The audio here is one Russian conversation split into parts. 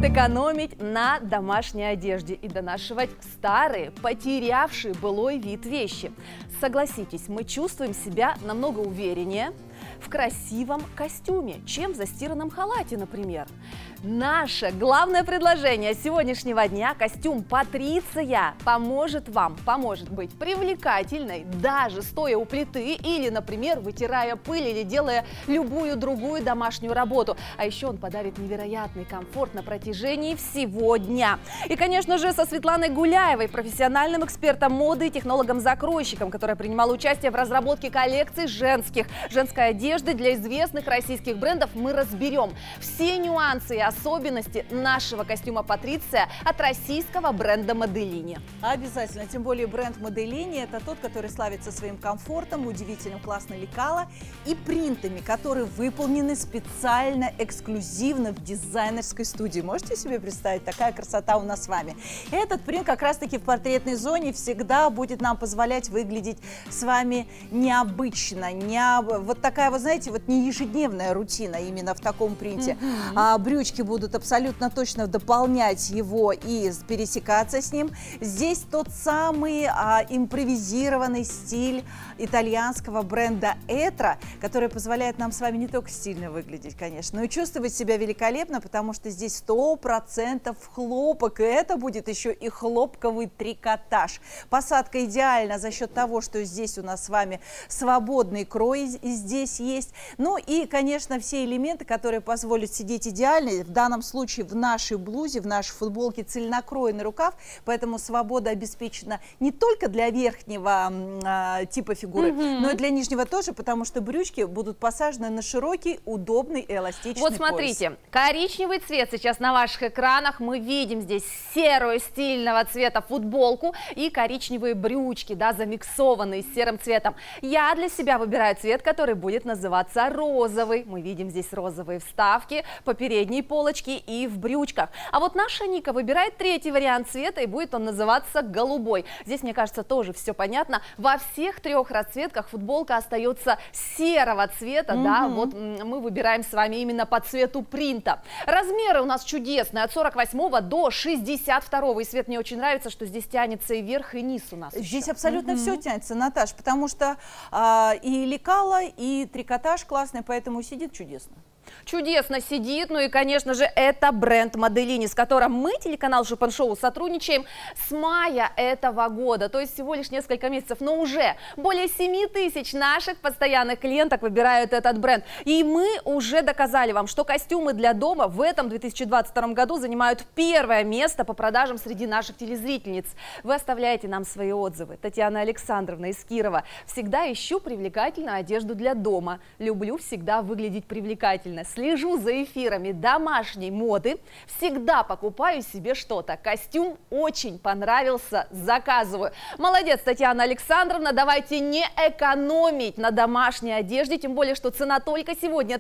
Экономить на домашней одежде и донашивать старые, потерявшие былой вид вещи. Согласитесь, мы чувствуем себя намного увереннее в красивом костюме, чем в застиранном халате, например. Наше главное предложение сегодняшнего дня – костюм Патриция поможет вам, поможет быть привлекательной, даже стоя у плиты или, например, вытирая пыль или делая любую другую домашнюю работу. А еще он подарит невероятный комфорт на протяжении всего дня. И, конечно же, со Светланой Гуляевой, профессиональным экспертом моды и технологом-закройщиком, которая принимала участие в разработке коллекций женской одежды для известных российских брендов, мы разберем все нюансы и особенности нашего костюма Патриция от российского бренда Моделини. Обязательно, тем более бренд Моделини – это тот, который славится своим комфортом, удивительным классным лекало и принтами, которые выполнены специально, эксклюзивно в дизайнерской студии. Можете себе представить, такая красота у нас с вами. Этот принт как раз-таки в портретной зоне всегда будет нам позволять выглядеть с вами необычно, вот такая, вы знаете, вот не ежедневная рутина именно в таком принте. Брючки будут абсолютно точно дополнять его и пересекаться с ним. Здесь тот самый импровизированный стиль итальянского бренда Etro, который позволяет нам с вами не только стильно выглядеть, конечно, но и чувствовать себя великолепно, потому что здесь 100% хлопок, и это будет еще и хлопковый трикотаж. Посадка идеальна за счет того, что здесь у нас с вами свободный крой здесь есть. Ну и, конечно, все элементы, которые позволят сидеть идеально. В данном случае в нашей блузе, в нашей футболке цельнокроенный рукав, поэтому свобода обеспечена не только для верхнего типа фигуры, но и для нижнего тоже, потому что брючки будут посажены на широкий, удобный и эластичный Вот смотрите, пояс. Коричневый цвет сейчас на ваших экранах. Мы видим здесь серую стильного цвета футболку и коричневые брючки, да, замиксованные с серым цветом. Я для себя выбираю цвет, который будет называться розовый. Мы видим здесь розовые вставки по передней полочке и в брючках. А вот наша Ника выбирает третий вариант цвета, и будет он называться голубой. Здесь, мне кажется, тоже все понятно. Во всех трех расцветках футболка остается серого цвета, да, вот мы выбираем с вами именно по цвету принта. Размеры у нас чудесные, от 48 до 62. И, Свет, мне очень нравится, что здесь тянется и вверх, и низ у нас. Здесь абсолютно все тянется, Наташ, потому что и лекало, и трикотаж классный, поэтому сидит чудесно. Чудесно сидит. Ну и, конечно же, это бренд Моделини, с которым мы, телеканал Шопен Шоу, сотрудничаем с мая этого года. То есть всего лишь несколько месяцев, но уже более 7000 наших постоянных клиенток выбирают этот бренд. И мы уже доказали вам, что костюмы для дома в этом 2022 году занимают первое место по продажам среди наших телезрительниц. Вы оставляете нам свои отзывы. Татьяна Александровна из Кирова. Всегда ищу привлекательную одежду для дома. Люблю всегда выглядеть привлекательно. Слежу за эфирами домашней моды, всегда покупаю себе что-то. Костюм очень понравился, заказываю. Молодец, Татьяна Александровна, давайте не экономить на домашней одежде, тем более, что цена только сегодня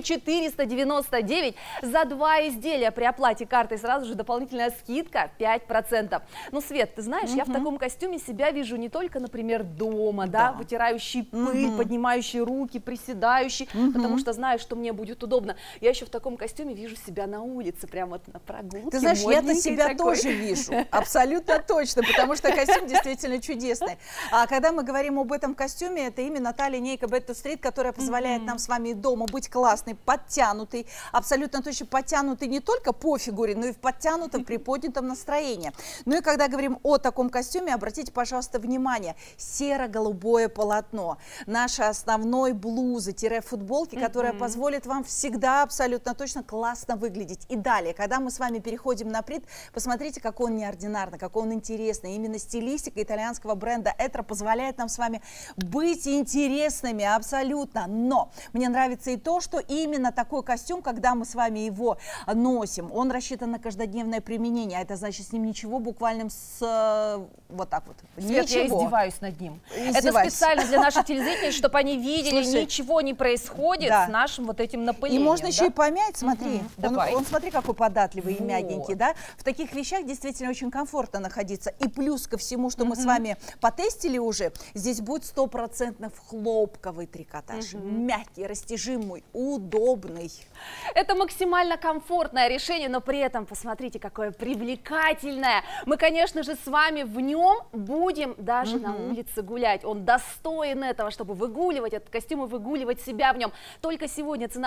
1499 за 2 изделия. При оплате картой сразу же дополнительная скидка 5%. Ну, Свет, ты знаешь, я в таком костюме себя вижу не только, например, дома, да, вытирающий пыль, поднимающий руки, приседающий, потому что знаю, что мне будет удобно. Я еще в таком костюме вижу себя на улице, прямо вот на прогулке. Ты знаешь, я-то себя тоже вижу, абсолютно точно, потому что костюм действительно чудесный. А когда мы говорим об этом костюме, это именно та линейка Bed to Street, которая позволяет нам с вами дома быть классной, подтянутой, абсолютно точно подтянутой не только по фигуре, но и в подтянутом, приподнятом настроении. Ну и когда говорим о таком костюме, обратите, пожалуйста, внимание, серо-голубое полотно, нашей основной блузы-футболки, которая позволит вам всегда абсолютно точно классно выглядеть. И далее, когда мы с вами переходим на принт, посмотрите, какой он неординарный, какой он интересный. Именно стилистика итальянского бренда Etro позволяет нам с вами быть интересными абсолютно. Но мне нравится и то, что именно такой костюм, когда мы с вами его носим, он рассчитан на каждодневное применение. А это значит, с ним ничего буквально вот так вот. Свет, я издеваюсь над ним. Это специально для наших телезрителей, чтобы они видели, ничего не происходит с нашим вот этим распылением. И можно еще да? и помять, смотри. Давай. Он, смотри, какой податливый и Вот. мягенький, да? В таких вещах действительно очень комфортно находиться. И плюс ко всему, что мы с вами потестили уже, здесь будет 100% хлопковый трикотаж. Мягкий, растяжимый, удобный. Это максимально комфортное решение, но при этом посмотрите, какое привлекательное. Мы, конечно же, с вами в нем будем даже на улице гулять. Он достоин этого, чтобы выгуливать этот костюм и выгуливать себя в нем. Только сегодня цена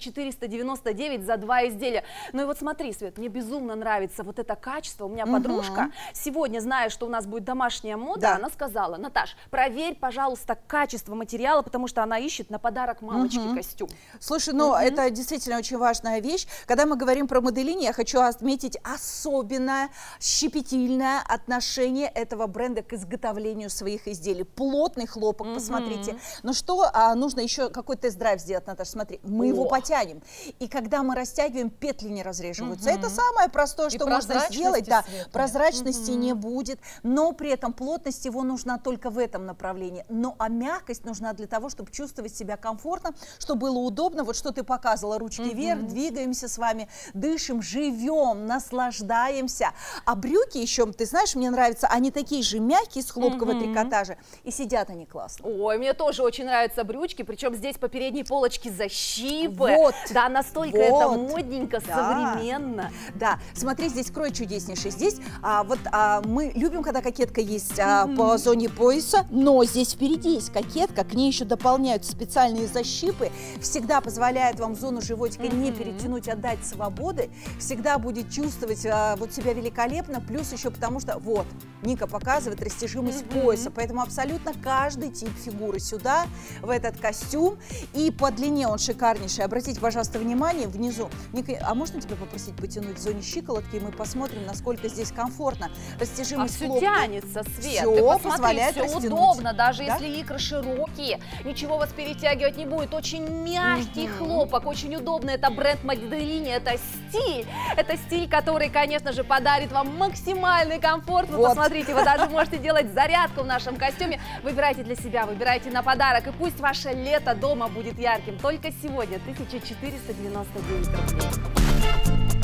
1499 за 2 изделия. Ну и вот смотри, Свет, мне безумно нравится вот это качество. У меня подружка сегодня, зная, что у нас будет домашняя мода, Да. она сказала: Наташ, проверь, пожалуйста, качество материала, потому что она ищет на подарок мамочке костюм. Слушай, ну это действительно очень важная вещь. Когда мы говорим про моделини, я хочу отметить особенное щепетильное отношение этого бренда к изготовлению своих изделий. Плотный хлопок, посмотрите. Но что нужно еще какой тест-драйв сделать, Наташа? Смотри, мы его потянем. И когда мы растягиваем, петли не разреживаются. Это самое простое, что можно сделать. Да, прозрачности не будет, но при этом плотность его нужна только в этом направлении. Ну а мягкость нужна для того, чтобы чувствовать себя комфортно, чтобы было удобно. Вот что ты показывала, ручки вверх, двигаемся с вами, дышим, живем, наслаждаемся. А брюки еще, ты знаешь, мне нравятся, они такие же мягкие, с хлопкового трикотажа, и сидят они классно. Ой, мне тоже очень нравятся брючки, причем здесь по передней полочке защипы. Вот. Да, настолько это модненько, современно. Да, смотри, здесь крой чудеснейший. Здесь мы любим, когда кокетка есть по зоне пояса, но здесь впереди есть кокетка, к ней еще дополняются специальные защипы, всегда позволяет вам зону животика не перетянуть, отдать свободы, всегда будет чувствовать вот себя великолепно, плюс еще потому что, вот, Ника показывает растяжимость пояса, поэтому абсолютно каждый тип фигуры сюда, в этот костюм, и по длине он шикарнейший. Обратите, пожалуйста, внимание, внизу. Ника, а можно тебя попросить потянуть в зоне щиколотки, и мы посмотрим, насколько здесь комфортно. Растяжимость все хлопка. тянется, Свет. Всё Ты посмотри, позволяет все растянуть. удобно, даже Да? если икры широкие, ничего вас перетягивать не будет. Очень мягкий хлопок, очень удобно. Это бренд Моделини, это стиль. Это стиль, который, конечно же, подарит вам максимальный комфорт. Вы Вот. посмотрите, вы даже можете делать зарядку в нашем костюме. Выбирайте для себя, выбирайте на подарок. И пусть ваше лето дома будет ярким. Только сегодня 1499 рублей.